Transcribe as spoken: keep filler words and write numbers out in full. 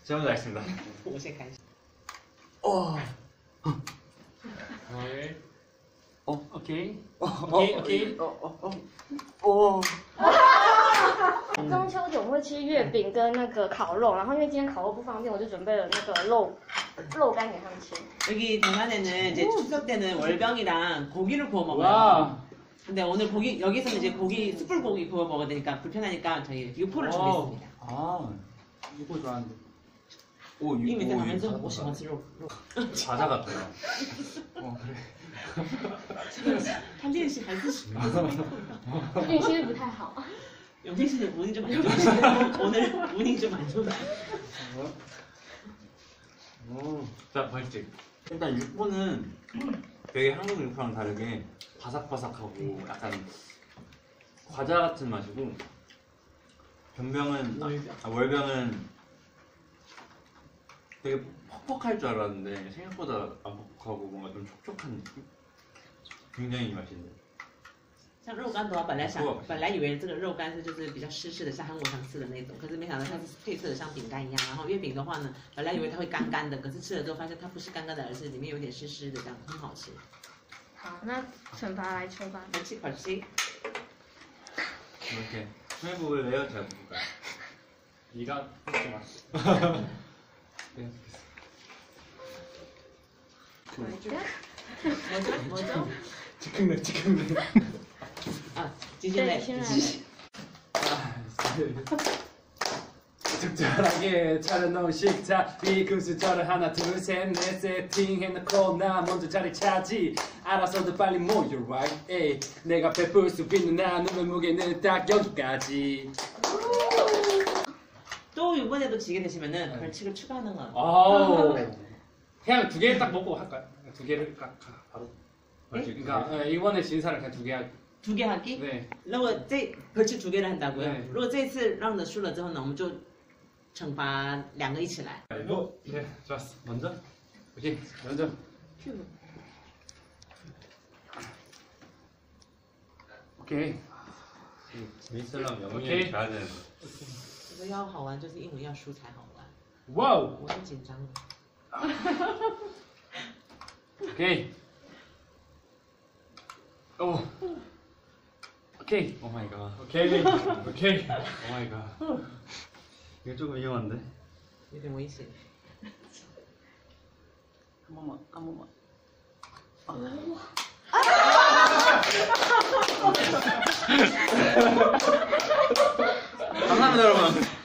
제가 먼저 하겠습니다. 我先开始。 어. 오케이. 어. 오케이. 어. 오케이. 오케이. 어. 어. 어. 中秋节我们会吃月饼跟那个烤肉，然后因为今天烤肉不方便，我就准备了那个肉肉干给他们吃。 여기 대만에는 이제 추석 때는 월병이랑 고기를 구워 먹어요. 와. 근데 오늘 고기 여기서는 이제 고기 숯불 고기 구워 먹어야 되니까 불편하니까 저희 육포를 준비했습니다. 아. 이거 좋아하는데. 오, 因为在他们 이거 说我喜欢吃肉肉。 과자 같아요. 어, 그래. 他练习还是运气不太好。 영태 씨는 운이 좀 안 좋으시네요. 오늘 운이 좀 안 좋아요. 오. 자, 벌칙. 일단 육포는 되게 한국 육포랑 다르게 바삭바삭하고 약간 과자 같은 맛이고, 변병은, 아, 월병은 되게 퍽퍽할 줄 알았는데 생각보다 안 퍽퍽하고 뭔가 좀 촉촉한 느낌? 굉장히 맛있는데. 像肉干的话，本来想本来以为这个肉干是就是比较湿湿的，像韩国常吃的那种，可是没想到它是配色的像饼干一样。然后月饼的话呢，本来以为它会干干的，可是吃了之后发现它不是干干的，而是里面有点湿湿的，这样很好吃。 好，那惩罚来出吧。 벌칙 벌칙. 이렇게 해볼래요? 제가 볼까요? 네가 뽑지 마. 뭐죠? 뭐죠? 즉흥내, 즉흥내. 아, 지진네. 적절하게 차려놓은 식탁 위 금수저를 하나 둘셋넷 세팅해놓고 나 먼저 자리 차지 알아서도 빨리 모여 right 에이, 내가 베풀 수 있는 나눔의 무게는 딱 여기까지. 또 이번에도 지게 되시면은 벌칙을 추가하는 거. 아우 그냥 두 개 딱 먹고 할까요? 두 개를 가, 가, 바로. 벌칙. 그러니까 네, 이번에 진 사람 그냥 두 개 하기. 두 개 하기? 네. 如果这벌칙 두 개를 한다고요? 네. 如果这次让的输了之后呢，我们就惩罚两个一起来。 이거 네 좋았어. 먼저. 오케이 먼저. 오케이. 재밌으려면 영훈이 오케이. 형이 가야 되는데. 这个要好玩，就是英文要输才好玩。 와우. 我很紧张。 오케이. 오. 오케이. 오 마이 갓. 오케이. 오케이. 오 마이 갓. 이거 조금 위험한데? 有点危险。 한 번만, 한 번만. 감사합니다, 여러분.